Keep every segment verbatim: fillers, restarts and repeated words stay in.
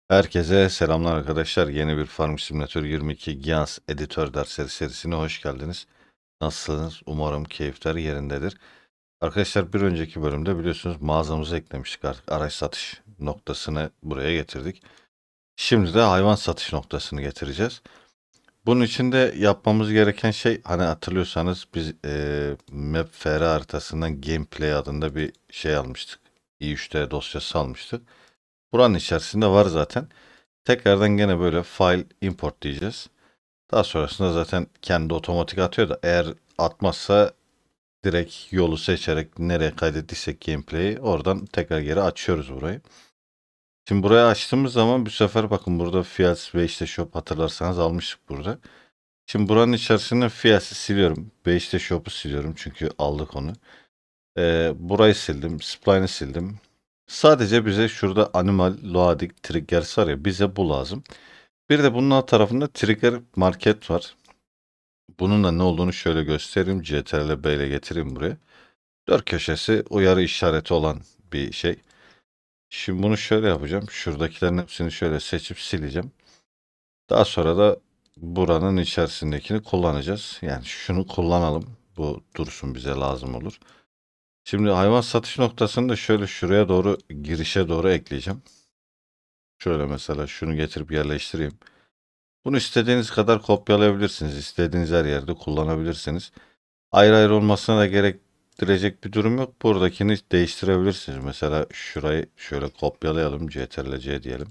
Herkese selamlar arkadaşlar. Yeni bir Farm Simulator yirmi iki Giants Editör dersleri serisine hoş geldiniz. Nasılsınız? Umarım keyifler yerindedir. Arkadaşlar bir önceki bölümde biliyorsunuz mağazamıza eklemiştik artık. Araç satış noktasını buraya getirdik. Şimdi de hayvan satış noktasını getireceğiz. Bunun için de yapmamız gereken şey, hani hatırlıyorsanız biz e, Map F R haritasından Gameplay adında bir şey almıştık. i üç D dosyası almıştık. Buranın içerisinde var zaten. Tekrardan gene böyle file import diyeceğiz. Daha sonrasında zaten kendi otomatik atıyor da eğer atmazsa direkt yolu seçerek nereye kaydettiysek gameplay'i oradan tekrar geri açıyoruz burayı. Şimdi buraya açtığımız zaman bu sefer bakın burada Fields ve işte Shop hatırlarsanız almıştık burada. Şimdi buranın içerisinde Fields'i siliyorum. Ve işte Shop'u siliyorum çünkü aldık onu. Ee, burayı sildim. Spline'i sildim. Sadece bize şurada Animal Loading Triggers var ya, bize bu lazım. Bir de bunun alt tarafında Trigger Market var. Bunun da ne olduğunu şöyle göstereyim. Ctrl B ile getireyim buraya. Dört köşesi uyarı işareti olan bir şey. Şimdi bunu şöyle yapacağım. Şuradakilerin hepsini şöyle seçip sileceğim. Daha sonra da buranın içerisindekini kullanacağız. Yani şunu kullanalım. Bu dursun, bize lazım olur. Şimdi hayvan satış noktasını da şöyle şuraya doğru, girişe doğru ekleyeceğim. Şöyle mesela şunu getirip yerleştireyim. Bunu istediğiniz kadar kopyalayabilirsiniz. İstediğiniz her yerde kullanabilirsiniz. Ayrı ayrı olmasına da gerektirecek bir durum yok. Buradakini değiştirebilirsiniz. Mesela şurayı şöyle kopyalayalım. Ctrl C diyelim.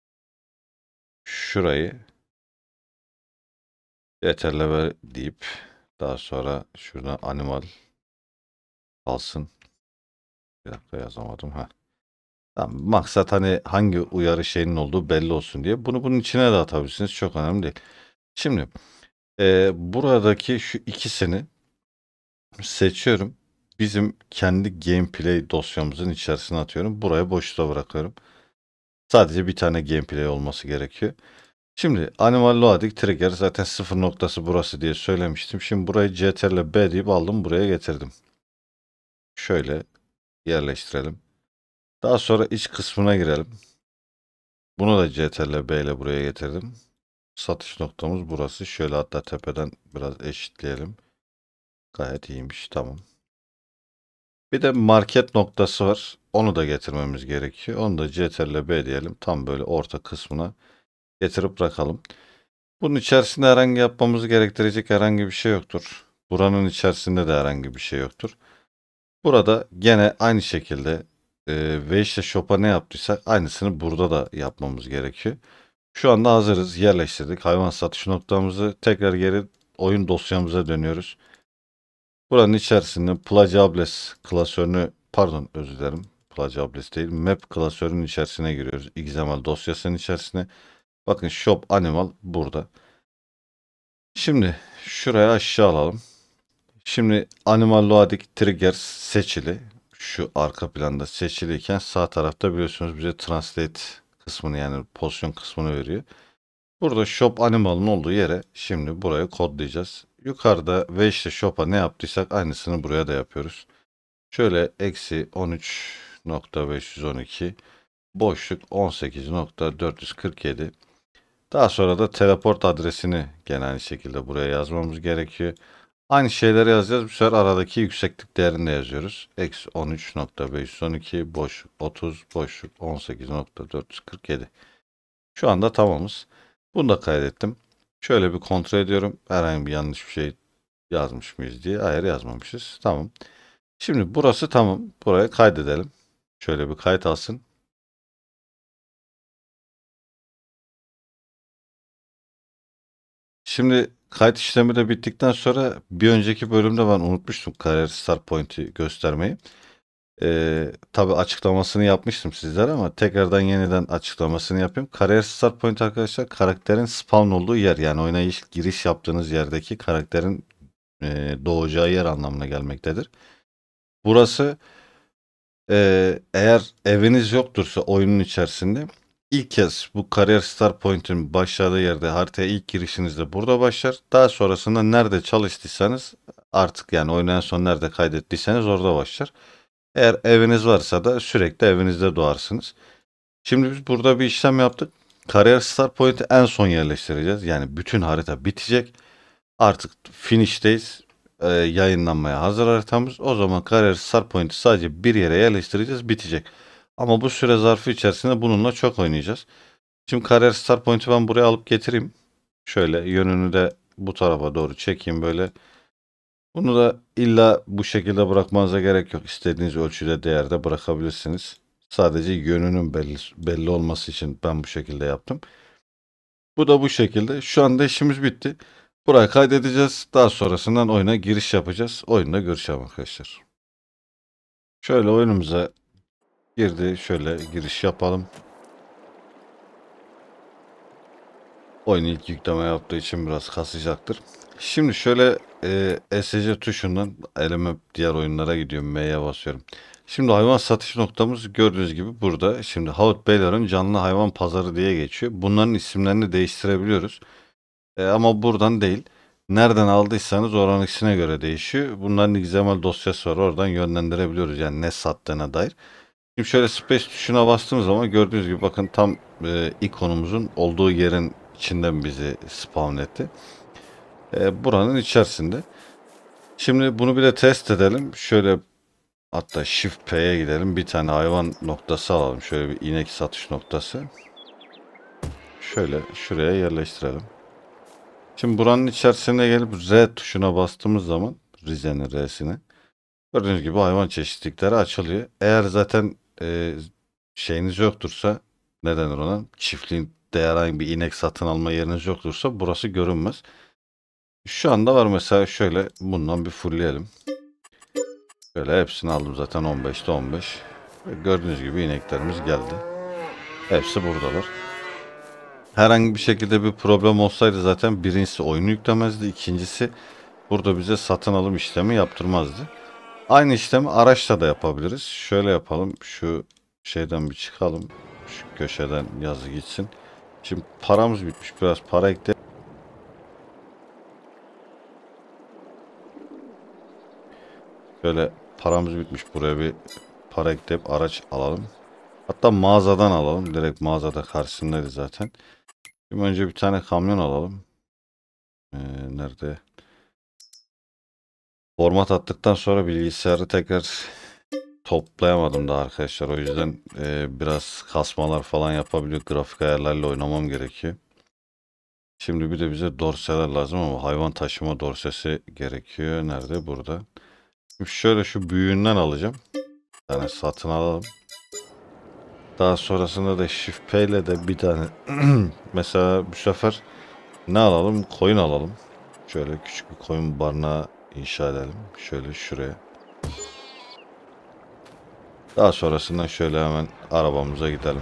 Şurayı Ctrl V deyip daha sonra şurada animal alsın. Bir dakika, yazamadım. Ha. Tamam, maksat hani hangi uyarı şeyinin olduğu belli olsun diye. Bunu bunun içine de atabilirsiniz. Çok önemli değil. Şimdi e, buradaki şu ikisini seçiyorum. Bizim kendi gameplay dosyamızın içerisine atıyorum. Buraya boşluğa bırakıyorum. Sadece bir tane gameplay olması gerekiyor. Şimdi Animal Loading Trigger zaten sıfır noktası burası diye söylemiştim. Şimdi burayı Ctrl B deyip aldım, buraya getirdim. Şöyle yerleştirelim. Daha sonra iç kısmına girelim. Bunu da Ctrl B ile buraya getirdim. Satış noktamız burası. Şöyle hatta tepeden biraz eşitleyelim. Gayet iyiymiş. Tamam. Bir de market noktası var. Onu da getirmemiz gerekiyor. Onu da Ctrl B diyelim. Tam böyle orta kısmına getirip bırakalım. Bunun içerisinde herhangi yapmamızı gerektirecek herhangi bir şey yoktur. Buranın içerisinde de herhangi bir şey yoktur. Burada gene aynı şekilde e, ve işte shop'a ne yaptıysak aynısını burada da yapmamız gerekiyor. Şu anda hazırız. Yerleştirdik. Hayvan satış noktamızı tekrar geri oyun dosyamıza dönüyoruz. Buranın içerisinde Plagiables klasörünü, pardon özür dilerim. Plagiables değil, Map klasörünün içerisine giriyoruz. X M L dosyasının içerisine. Bakın Shop Animal burada. Şimdi şuraya aşağı alalım. Şimdi Animal Loading Triggers seçili. Şu arka planda seçiliyken sağ tarafta biliyorsunuz bize Translate kısmını, yani pozisyon kısmını veriyor. Burada Shop Animal'ın olduğu yere şimdi buraya kodlayacağız. Yukarıda ve işte Shop'a ne yaptıysak aynısını buraya da yapıyoruz. Şöyle eksi on üç nokta beş yüz on iki boşluk on sekiz nokta dört yüz kırk yedi. Daha sonra da teleport adresini gene aynı şekilde buraya yazmamız gerekiyor. Aynı şeyleri yazacağız. Bu sefer aradaki yükseklik değerini de yazıyoruz. Eksi on üç nokta beş yüz on iki boşluk otuz boşluk on sekiz nokta dört yüz kırk yedi. Şu anda tamamız. Bunu da kaydettim. Şöyle bir kontrol ediyorum. Herhangi bir yanlış bir şey yazmış mıyız diye. Hayır, yazmamışız. Tamam. Şimdi burası tamam. Buraya kaydedelim. Şöyle bir kayıt alsın. Şimdi kayıt işlemi de bittikten sonra bir önceki bölümde ben unutmuştum kariyer start point'i göstermeyi. Ee, tabii açıklamasını yapmıştım sizlere ama tekrardan yeniden açıklamasını yapayım. Kariyer start point arkadaşlar, karakterin spawn olduğu yer, yani oyuna ilk giriş yaptığınız yerdeki karakterin e, doğacağı yer anlamına gelmektedir. Burası e, eğer eviniz yoktursa oyunun içerisinde ilk kez bu kariyer start point'in başladığı yerde, haritaya ilk girişinizde burada başlar. Daha sonrasında nerede çalıştıysanız artık, yani oyunu en son nerede kaydettiyseniz orada başlar. Eğer eviniz varsa da sürekli evinizde doğarsınız. Şimdi biz burada bir işlem yaptık. Kariyer Start Point'i en son yerleştireceğiz. Yani bütün harita bitecek. Artık finish'teyiz. Ee, yayınlanmaya hazır haritamız. O zaman Kariyer Start Point'i sadece bir yere yerleştireceğiz. Bitecek. Ama bu süre zarfı içerisinde bununla çok oynayacağız. Şimdi Kariyer Start Point'i ben buraya alıp getireyim. Şöyle yönünü de bu tarafa doğru çekeyim böyle. Bunu da illa bu şekilde bırakmanıza gerek yok. İstediğiniz ölçüde, değerde bırakabilirsiniz. Sadece yönünün belli, belli olması için ben bu şekilde yaptım. Bu da bu şekilde. Şu anda işimiz bitti. Burayı kaydedeceğiz. Daha sonrasından oyuna giriş yapacağız. Oyunda görüşelim arkadaşlar. Şöyle oyunumuza girdi. Şöyle giriş yapalım. Oyun ilk yükleme yaptığı için biraz kasacaktır. Şimdi şöyle e, S C tuşundan elime diğer oyunlara gidiyorum. M'ye basıyorum. Şimdi hayvan satış noktamız gördüğünüz gibi burada. Şimdi Havut Beyler'in canlı hayvan pazarı diye geçiyor. Bunların isimlerini değiştirebiliyoruz. E, ama buradan değil. Nereden aldıysanız oranın ikisine göre değişiyor. Bunların X M L dosyası var. Oradan yönlendirebiliyoruz. Yani ne sattığına dair. Şimdi şöyle space tuşuna bastığımız zaman gördüğünüz gibi bakın tam e, ikonumuzun olduğu yerin içinden bizi spawn etti. E, buranın içerisinde. Şimdi bunu bir de test edelim. Şöyle hatta Shift P'ye gidelim. Bir tane hayvan noktası alalım. Şöyle bir inek satış noktası. Şöyle şuraya yerleştirelim. Şimdi buranın içerisine gelip R tuşuna bastığımız zaman Rize'nin R'sine gördüğünüz gibi hayvan çeşitlilikleri açılıyor. Eğer zaten e, şeyiniz yoktursa ne denir ona? Çiftliğin herhangi bir inek satın alma yeriniz yoktursa burası görünmez. Şu anda var mesela şöyle bundan bir fullleyelim. Şöyle hepsini aldım zaten on beşte on beş. Gördüğünüz gibi ineklerimiz geldi. Hepsi buradalar. Herhangi bir şekilde bir problem olsaydı zaten birincisi oyunu yüklemezdi. İkincisi burada bize satın alım işlemi yaptırmazdı. Aynı işlemi araçla da yapabiliriz. Şöyle yapalım. Şu şeyden bir çıkalım. Şu köşeden yazı gitsin. Şimdi paramız bitmiş. Biraz para ekleyelim. Şöyle paramız bitmiş. Buraya bir para ekleyip araç alalım. Hatta mağazadan alalım. Direkt mağazada karşısındaydı zaten. Şimdi önce bir tane kamyon alalım. Ee, nerede? Format attıktan sonra bilgisayarı tekrar toplayamadım da arkadaşlar. O yüzden e, biraz kasmalar falan yapabiliyor. Grafik ayarlarıyla oynamam gerekiyor. Şimdi bir de bize dorseler lazım ama hayvan taşıma dorsesi gerekiyor. Nerede? Burada. Şimdi şöyle şu büyüğünden alacağım. Bir tane satın alalım. Daha sonrasında da Shift P ile de bir tane mesela bu sefer ne alalım? Koyun alalım. Şöyle küçük bir koyun barınağı inşa edelim. Şöyle şuraya. Daha sonrasında şöyle hemen arabamıza gidelim.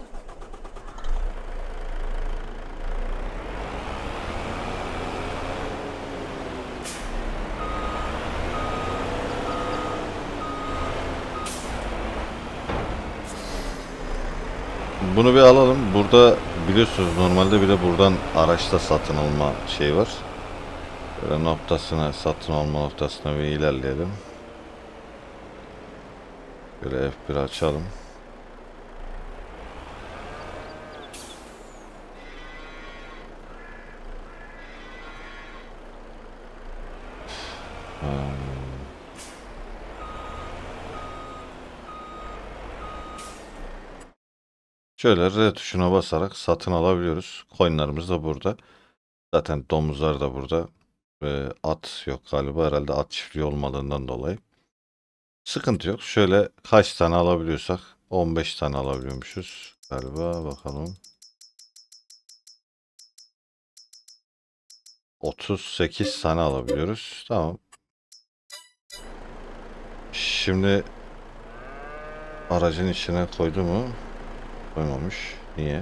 Bunu bir alalım. Burada biliyorsunuz normalde bir de buradan araçta satın alma şey var. Böyle noktasına, satın alma noktasına bir ilerleyelim. Böyle F bir açalım. Hmm. Şöyle R tuşuna basarak satın alabiliyoruz. Coinlerimiz de burada. Zaten domuzlar da burada. Ee, at yok galiba. Herhalde at çiftliği olmadığından dolayı. Sıkıntı yok. Şöyle kaç tane alabiliyorsak on beş tane alabiliyormuşuz. Galiba bakalım. otuz sekiz tane alabiliyoruz. Tamam. Şimdi aracın içine koydu mu? Koymamış. Niye?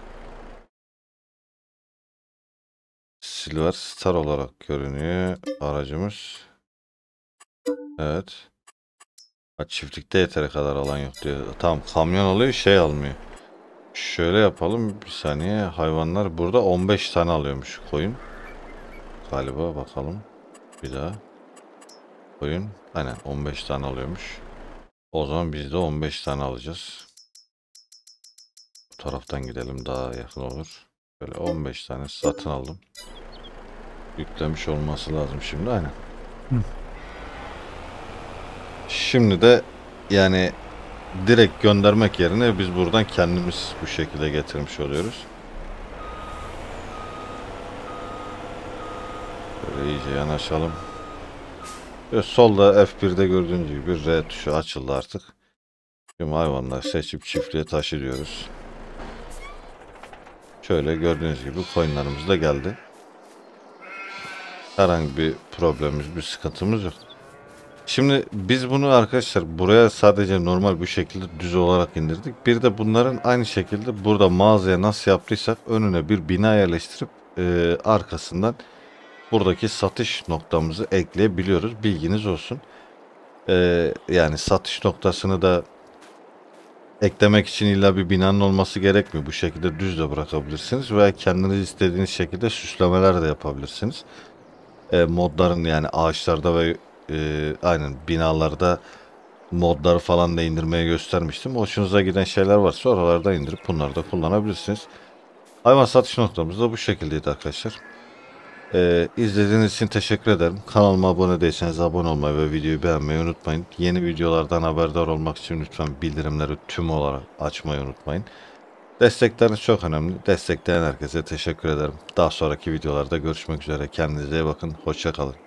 Silver Star olarak görünüyor aracımız. Evet. Ha, çiftlikte yeteri kadar alan yok diyor. Tamam kamyon alıyor şey almıyor. Şöyle yapalım bir saniye. Hayvanlar burada on beş tane alıyormuş koyun. Galiba bakalım. Bir daha. Koyun. Aynen on beş tane alıyormuş. O zaman biz de on beş tane alacağız. Bu taraftan gidelim, daha yakın olur. Böyle on beş tane satın aldım. Yüklemiş olması lazım şimdi, aynen. Hı. Şimdi de yani direkt göndermek yerine biz buradan kendimiz bu şekilde getirmiş oluyoruz. Böyle iyice yanaşalım. Ve solda F bir'de gördüğünüz gibi R tuşu açıldı artık. Tüm hayvanları seçip çiftliğe taşıyoruz. Şöyle gördüğünüz gibi coinlarımız da geldi. Herhangi bir problemimiz, bir sıkıntımız yok. Şimdi biz bunu arkadaşlar buraya sadece normal bu şekilde düz olarak indirdik. Bir de bunların aynı şekilde burada mağazaya nasıl yaptıysak önüne bir bina yerleştirip e, arkasından buradaki satış noktamızı ekleyebiliyoruz. Bilginiz olsun. E, yani satış noktasını da eklemek için illa bir binanın olması gerekmiyor. Bu şekilde düz de bırakabilirsiniz veya kendiniz istediğiniz şekilde süslemeler de yapabilirsiniz. E, modların yani ağaçlarda ve e, aynen binalarda modları falan da indirmeye göstermiştim. Hoşunuza giden şeyler varsa oralarda indirip bunları da kullanabilirsiniz. Hayvan satış noktamız da bu şekildeydi arkadaşlar. Ee, izlediğiniz için teşekkür ederim. Kanalıma abone değilseniz abone olmayı ve videoyu beğenmeyi unutmayın. Yeni videolardan haberdar olmak için lütfen bildirimleri tüm olarak açmayı unutmayın. Destekleriniz çok önemli. Destekleyen herkese teşekkür ederim. Daha sonraki videolarda görüşmek üzere. Kendinize iyi bakın. Hoşça kalın.